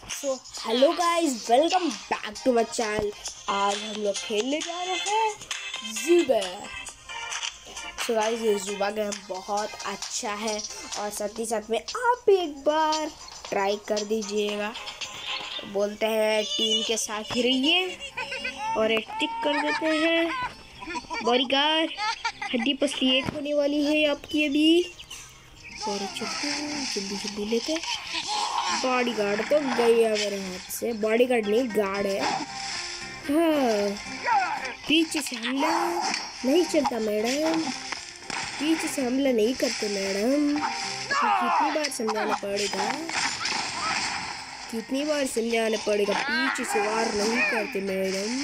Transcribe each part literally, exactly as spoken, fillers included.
So hello guys, welcome back to my channel. आज हम लोग खेलने जा रहे हैं ज़ुबा। सो गाइस, ये ज़ुबा गेम बहुत अच्छा है और साथ ही साथ में आप एक बार ट्राई कर दीजिएगा। बोलते हैं टीम के साथ ही रहिए और एक टिक कर देते हैं। बॉडीगार्ड हड्डी पसली एक होने वाली है आपकी अभी। और चलते हैं जल्दी जल्दी लेते। बॉडीगार्ड तो गई है मेरे हाथ से। बॉडीगार्ड नहीं, गार्ड है। हाँ, पीछे से हमला नहीं चलता मैडम, पीछे से हमला नहीं करते मैडम। कितनी बार समझाना पड़ेगा, कितनी बार समझाना पड़ेगा, पीछे से वार नहीं करते मैडम।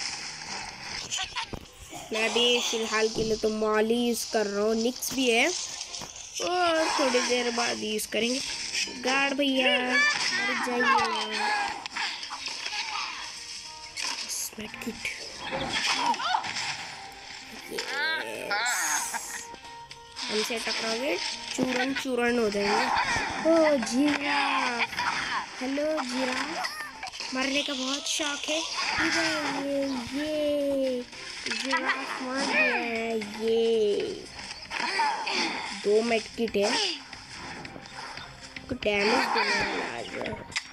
मैं भी फिलहाल के लिए तो मॉली यूज़ कर रहा हूँ। निक्स भी है और थोड़ी देर बाद यूज़ करेंगे। गार्ड भैया मर जाइए। किट हमसे टकराओगे चूरन चूरन हो जाएंगे। ओ जीरा, हेलो जीरा, मरने का बहुत शौक है। ये ये जीरा मर गया। ये दो मेड किट है, डैमेज देने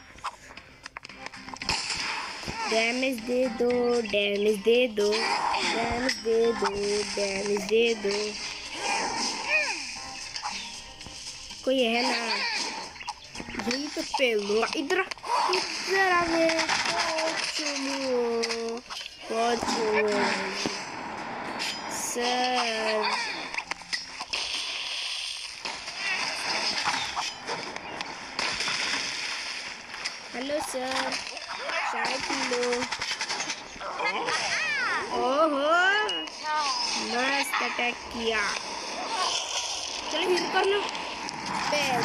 डैमेज दे दो, डैमेज दे दो, डैमेज दे दो, डैमेज दे दो। कोई है ना, यही तो फेल दूंगा। इधर इधर आ गए। सर हेलो सर, चाय पी लो। ओहो, मस्त अटैक किया। चलो हील कर लो। हील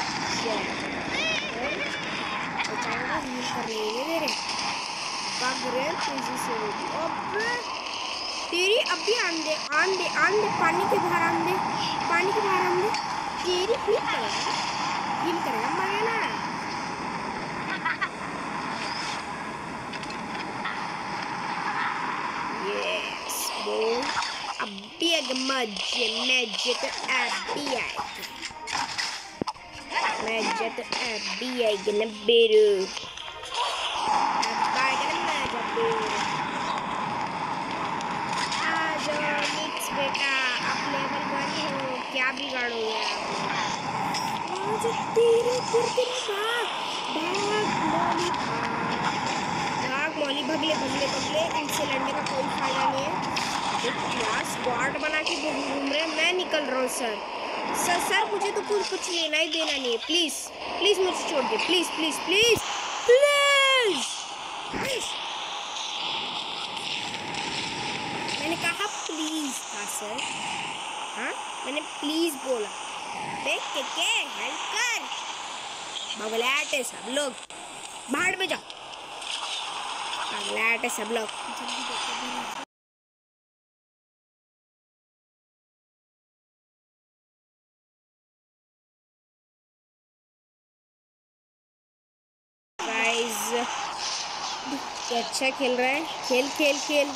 कर ले भाग रहे तेजी से। अबे तेरी अभी आन दे आन दे आन दे पानी के बाहर आन दे, पानी के बाहर आन दे। तेरी हील करेगा, हील करेगा मगे ना। अभी आगे मजे मजे तो अभी आएगा, मजे तो अभी आएगा ना बेरू। अब आएगा ना मजा बेरू। आ जाओ निक्स बेटा, आप लेवल वन हो, क्या बिगाड़ोगे आप? मुझे तेरे तेरे भाग भाग भाग मौली, भगले भगले भगले। इनसे लड़ने का कोई फायदा नहीं है। स्क्वाड बना के घूम रहे हैं। मैं निकल रहा हूँ सर। सर सर मुझे तो कुछ कुछ लेना ही देना नहीं है। प्लीज प्लीज मुझे छोड़ दे, please please please please please. मैंने कहा प्लीज था सर। हाँ, मैंने प्लीज बोला। देख के के हेल्प कर। बगलाटे सब लोग बाहर में जाओ, बगलाटे सब लोग। अच्छा खेल रहा है, खेल खेल खेल।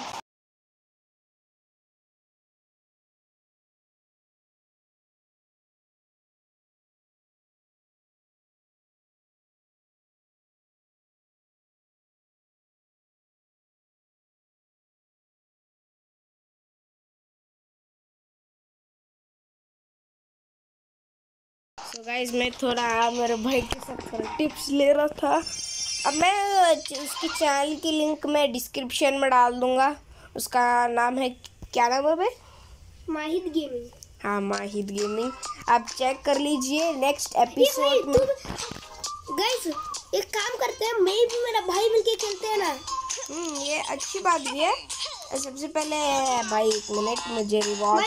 सो गाइस, मैं थोड़ा मेरे भाई के साथ थोड़ा टिप्स ले रहा था। अब मैं उसकी चैनल की लिंक मैं डिस्क्रिप्शन में डाल दूंगा। उसका नाम है, क्या नाम है भाई? माहिद गेमिंग। हाँ, माहिद गेमिंग। आप चेक कर लीजिए नेक्स्ट एपिसोड में। गाइस एक काम करते हैं, मैं भी मेरा भाई मिलके खेलते हैं ना। हम्म ये अच्छी बात भी है। सबसे पहले भाई एक मिनट, मुझे रिवॉर्ड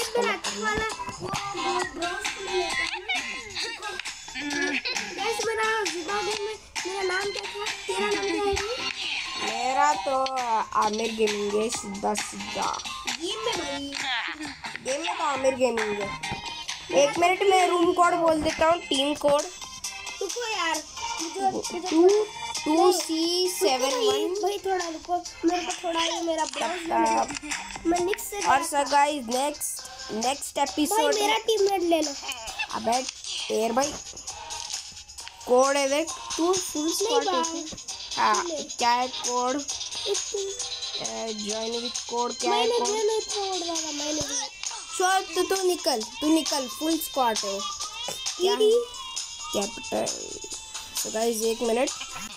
मेरा नाम क्या था? तेरा नाम क्या है? मेरा तो आमिर गेमिंग है, सीधा सीधा। गेम में भाई, गेम में तो आमिर गेमिंग है। एक मिनट में रूम कोड बोल देता हूँ, टीम कोड। रुको यार, मुझे two two C seven one. भाई थोड़ा रुको, मेरे को थोड़ा ये मेरा ब्राउज मैं नेक्स्ट से। और sir guys next next episode भाई मेरा टीममेट ले लो। अबे टेर भाई कोड है देख तू फुल स्क्वाड है। हाँ क्या है कोड? ज्वाइन विद कोड क्या है? मैंने कोड मैंने छोड़ दिया मैंने। छोड़ तू तू निकल तू निकल फुल स्क्वाड है क्या? कैपिटल। सो गाइस एक मिनट।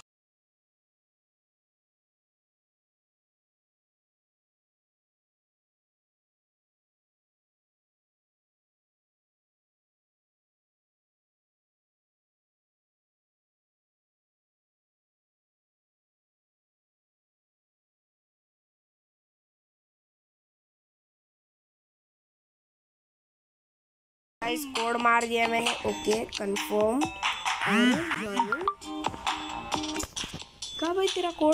गाइस कोड मार दिया मैंने। Okay confirm. कहाँ भाई तेरा कोड?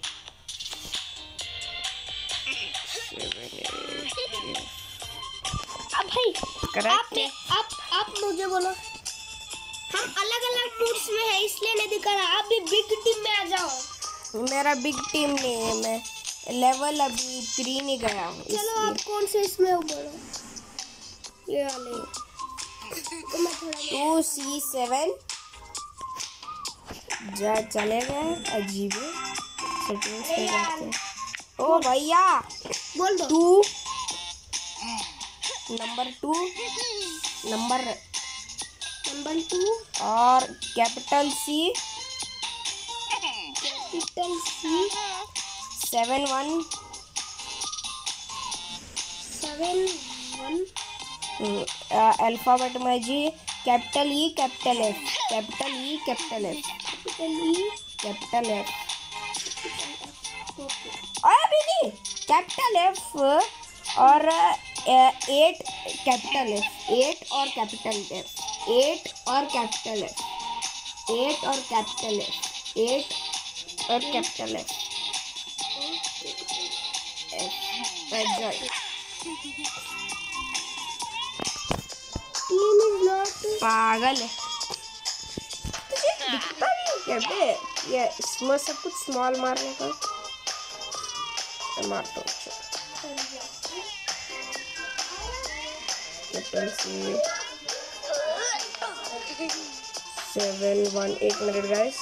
अब भाई करेक्ट आपने आप आप मुझे बोलो, हम अलग अलग टूर्स में है इसलिए नहीं दिखा रहा। आप भी बिग टीम में आ जाओ। मेरा बिग टीम नहीं है, मैं लेवल अभी थ्री नहीं गया हूँ। चलो आप कौन से इसमें हो बोलो? ये वाले तो मैं थोड़ा टू सी सेवन जा चले गए। अजीब सेटिंग्स पे जाते हैं। ओ भैया बोल दो। Two number two number number two और capital C capital C seven one seven one alphabet में G capital E capital F capital E capital F capital E capital F अरे नहीं कैपिटल एफ और एट कैपिटल एफ एट और capital F eight और capital F eight और capital F eight और capital F F team is not पागल है दिखता नहीं क्या बे? ये इसमें सब कुछ स्मॉल मारने का मारता हूँ। कैपिटल सी सेवन वन एक मिनट गाइस।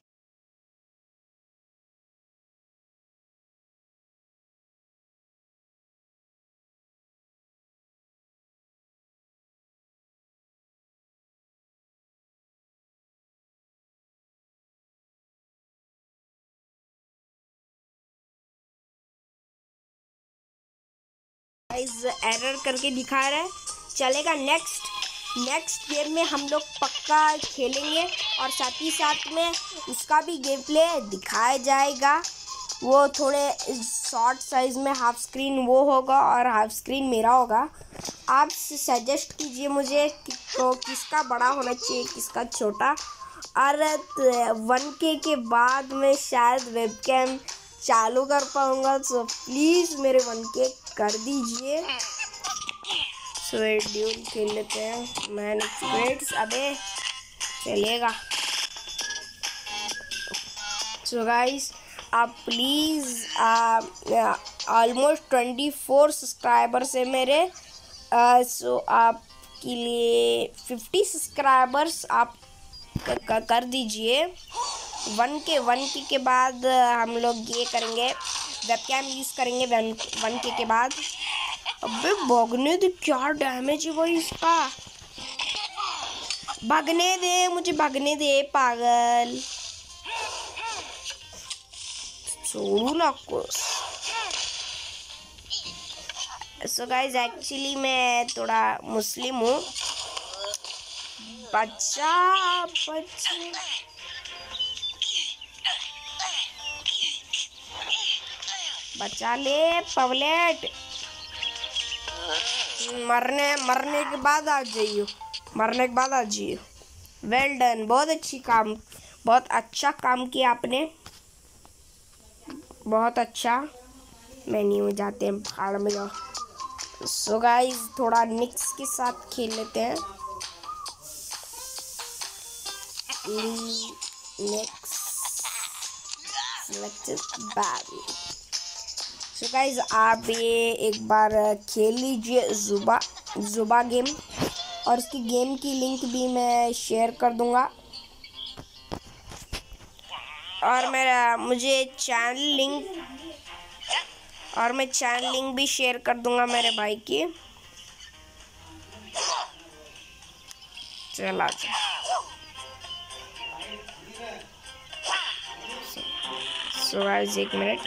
एरर करके दिखा रहा है, चलेगा। नेक्स्ट नेक्स्ट गेम में हम लोग पक्का खेलेंगे और साथ ही साथ में उसका भी गेम प्ले दिखाया जाएगा। वो थोड़े शॉर्ट साइज में हाफ स्क्रीन वो होगा और हाफ स्क्रीन मेरा होगा। आप सजेस्ट कीजिए मुझे कि, तो किसका बड़ा होना चाहिए किसका छोटा। और वन के के बाद में शायद वेबकैम चालू कर पाऊँगा, तो प्लीज़ मेरे वन के कर दीजिए। स्वेट ड्यूल खेल लेते हैं। मैन स्वेट्स अबे चलेगा। सो गाइस आप please almost twenty four subscribers है मेरे। सो uh, so, आपके लिए फिफ्टी सब्सक्राइबर्स आप क, क, कर दीजिए। वन के वन के के बाद हम लोग ये करेंगे, वेबकैम यूज़ करेंगे वन वन के के बाद। अबे भागने दे, क्या डैमेज है भाई इसका। भागने दे मुझे, भागने दे पागल। छोड़ू ना कुछ। सो गाइज एक्चुअली मैं थोड़ा मुस्लिम हूँ। बच्चा बच्चा बचा ले पवलेट। मरने मरने के बाद आ जाइयो, मरने के बाद आ जाइयो। वेल डन, बहुत अच्छी काम, बहुत अच्छा काम किया आपने, बहुत अच्छा। मेन्यू में जाते हैं, पहाड़ में जाओ। सो गाइस थोड़ा निक्स के साथ खेल लेते हैं। निक्स सेलेक्टेड बैटल। सो गाइस आप ये एक बार खेल लीजिए जुबा जुबा गेम, और इसकी गेम की लिंक भी मैं शेयर कर दूंगा, और मेरा मुझे चैनल लिंक और मैं चैनल लिंक भी शेयर कर दूंगा मेरे भाई की। चला सो गाइस एक मिनट।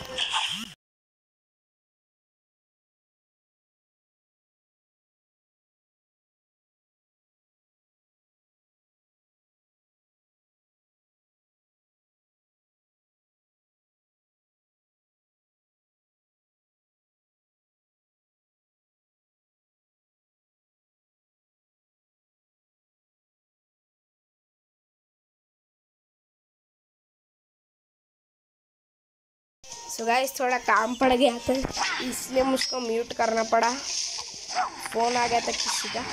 सो गाइस थोड़ा काम पड़ गया था, इसलिए मुझको म्यूट करना पड़ा, फोन आ गया था किसी का।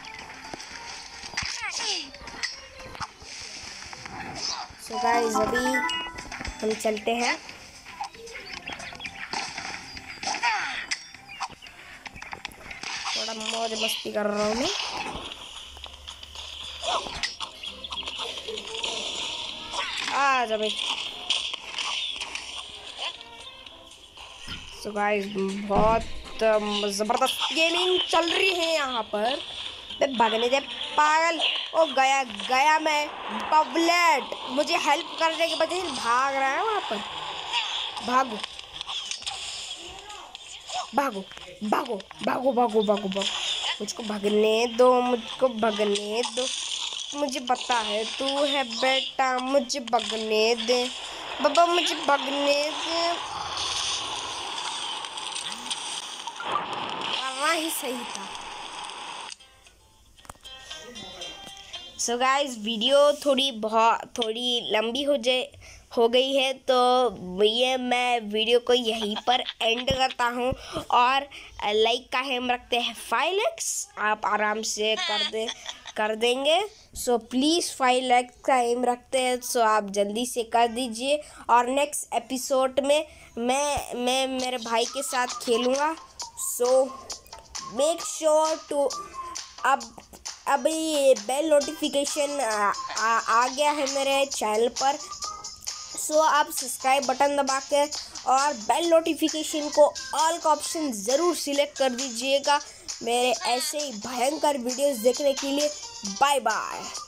सो गाइस अभी हम चलते हैं। थोड़ा मौज मस्ती कर रहा हूँ मैं। आ जा भाई। सो गाइस बहुत ज़बरदस्त गेमिंग चल रही है यहाँ पर। मैं भागने दे पागल। ओ गया गया मैं। बबलेट मुझे हेल्प करने के बजाय भाग रहा है वहाँ पर। भागो भागो भागो भागो भागो भागो भागो। मुझको भागने दो, मुझको भागने दो। मुझे पता है तू है बेटा, मुझे भागने दे बाबा, मुझे भागने दे। ही सही था। सो so गाइस वीडियो थोड़ी बहुत थोड़ी लंबी हो जाए हो गई है, तो ये मैं वीडियो को यहीं पर एंड करता हूँ। और लाइक का हम रखते हैं फाइव लैक्स, आप आराम से कर दे कर देंगे। सो प्लीज़ फाइव लैक्स का एम रखते हैं, सो आप जल्दी से कर दीजिए। और नेक्स्ट एपिसोड में मैं मैं मेरे भाई के साथ खेलूँगा। सो मेक श्योर टू अब अब ये बेल नोटिफिकेशन आ, आ, आ गया है मेरे चैनल पर। सो आप सब्सक्राइब बटन दबा के और बेल नोटिफिकेशन को ऑल का ऑप्शन ज़रूर सिलेक्ट कर दीजिएगा मेरे ऐसे ही भयंकर वीडियोस देखने के लिए। Bye bye.